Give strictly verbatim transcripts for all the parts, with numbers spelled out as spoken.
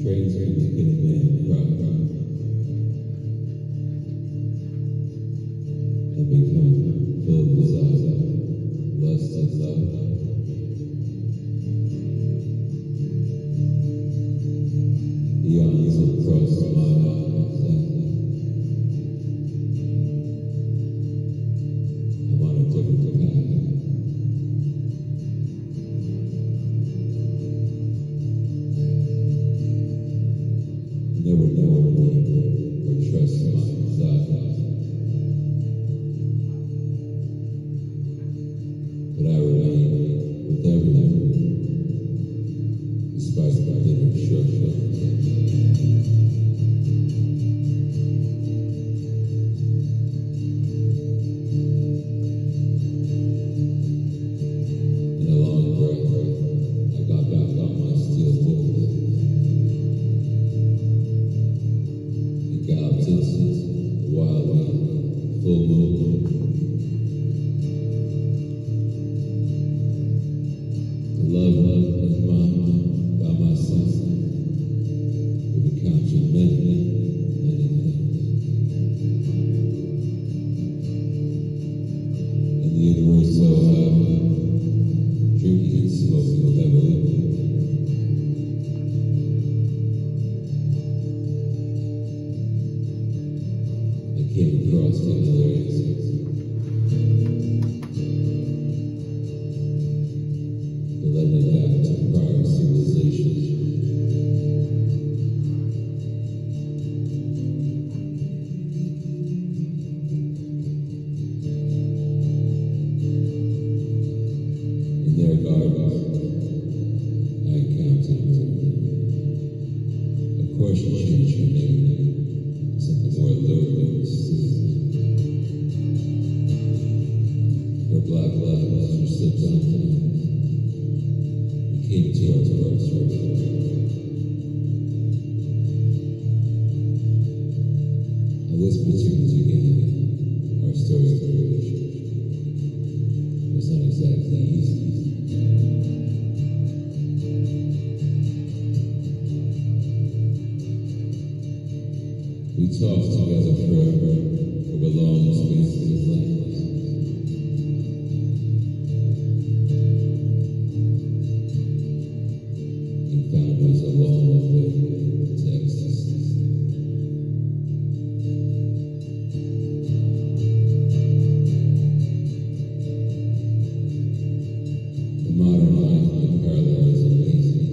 trains are making a man cry. And become full of desire, lust and love. The eyes have crossed my eyes. I'm on a different path. Never know me or trust my desire. But I remain with everything, despite my bitter struggle. In a long breath, I got back on my steel horse. It galloped into the wild wind, full moon. Love, love, and mama by my side. We would count you many, many, many things. And the universe so high, drinking and smoking heavily. I came across another answer. Led me back to prior civilization. In their garden, I encountered her. Of course, she changed her name, something more alluring. Her black eyes were slipped on down. Came to our crossroads. I whispered to you again our story of creation. It was not exactly easy. We talked together forever over long spaces of land. Found us a long way to ecstasy. The modern life like parallel is amazing.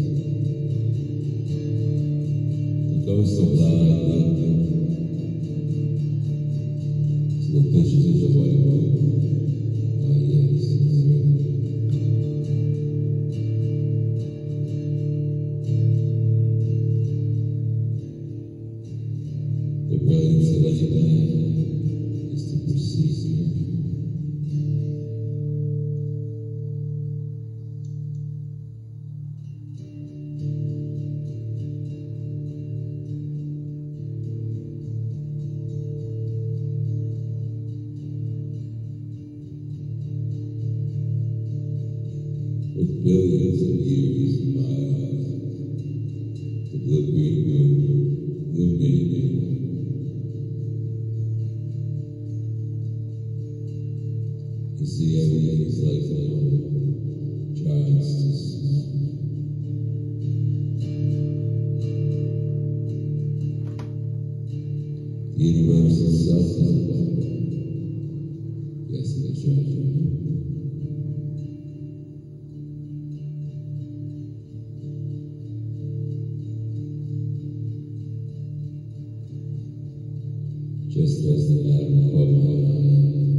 The ghost of life to the visions of the white woman. Ah, yes. The brilliance of any man is to perceive her. With billions of years in my eyes, the blue-green moon illuminated me. You see, everything is like little giants to small. The universe itself is above. Yes, that's right. Just as the man caught my eye,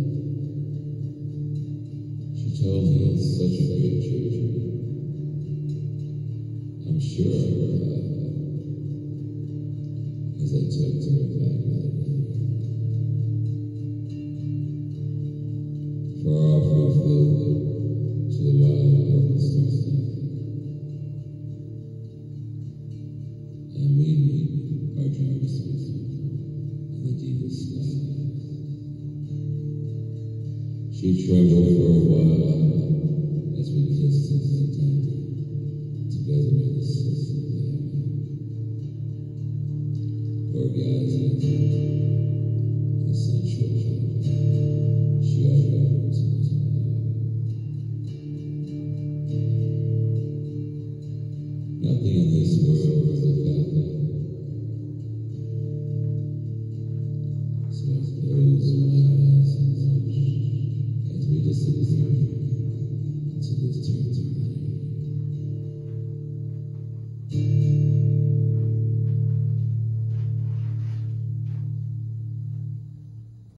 she told me it's such a great treasure. I'm sure I cried as I took to her back by the river. For off we flew to the wild purple starlight, and we meet our darkest vision in the deepest sky. She trembled for a while as we kissed and went down together in the system. orgasms, essential shadows. Nothing in this world is a fact.